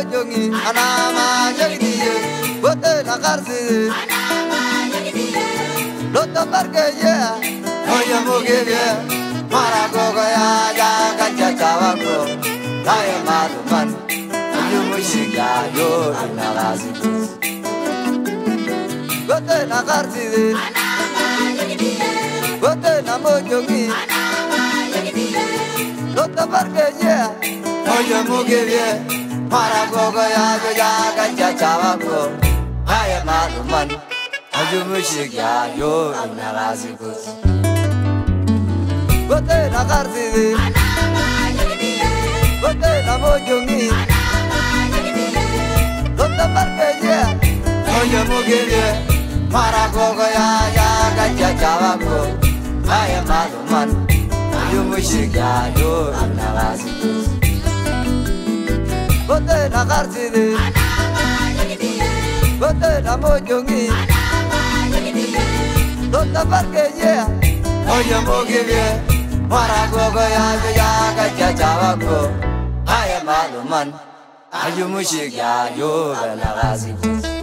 mojongi anama jagdiye Gwote na karsi anama jagdiye Lota barkeye oya mugebe mara gogo ya kacha chawako Kaya maluman ayumushika yo inagazi Gwote na karsi anama jagdiye Gwote na mojongi anama jagdiye Lota barkeye oya mugebe mara gogo ya kacha chawako Kaya maluman ayumushika yo inagazi Gwote na karsi anama jagdiye Gwote na mojongi anama jagdiye Lota barkeye oya mugebe mara gogo ya kacha chawako Kaya maluman ayumushika yo inagazi Gwote na karsi anama jagdiye Gwote na mojongi anama jagdiye Lota barkeye oya mugebe mara gogo ya kacha chawako Kaya maluman ayumushika yo inagazi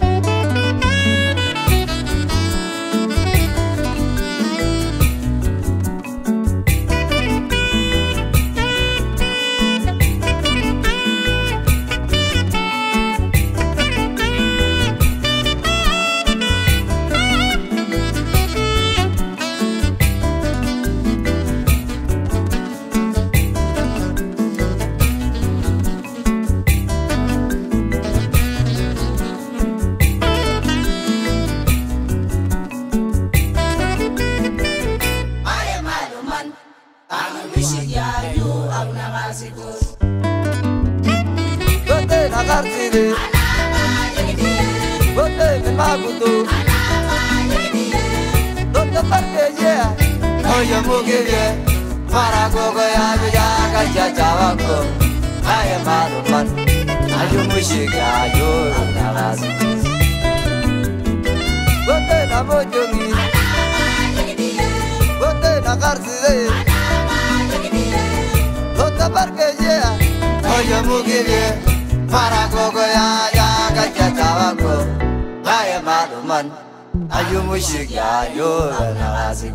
Gwote na karsi anama jagdiye Gwote na magudu anama jagdiye Lota barkeye oya mugebe mara gogo ya kacha chawako Kaya maluman ayumushika yo inagazi Gwote na mojongi anama jagdiye Gwote na karsi anama jagdiye Lota barkeye oya mugebe mara gogo ya kacha chawako Kaya maluman ayumushika yo inagazi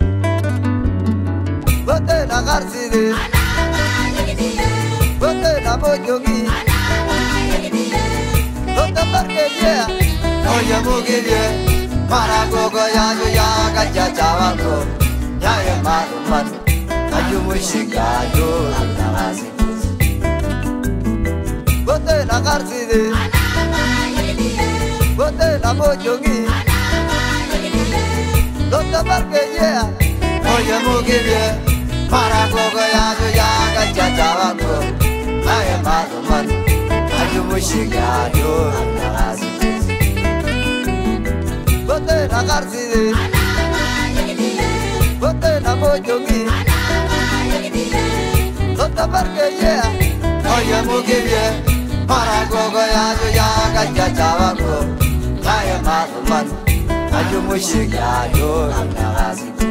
Gwote na karsi anama jagdiye Gwote na mojongi anama jagdiye Lota barkeye oya mugebe mara gogo ya kacha chawako Kaya maluman ayumushika yo inagazi Gwote na karsi anama jagdiye Gwote na mojongi anama jagdiye Lota barkeye oya mugebe mara gogo ya kacha chawako Kaya maluman ayumushika yo inagazi Gwote na karsi anama jagdiye Gwote na mojongi anama jagdiye Lota barkeye oya mugebe mara gogo ya kacha chawako Kaya maluman ayumushika yo inagazi